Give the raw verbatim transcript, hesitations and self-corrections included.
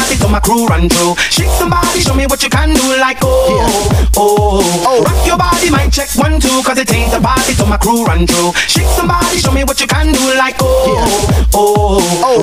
party so my crew run through. Shake somebody, show me what you can do. Like oh, yeah. oh, oh. Rock your body, mic check one two, cause it ain't a party so my crew run through. Shake somebody, show me what you can do. Like oh, yeah. oh, oh.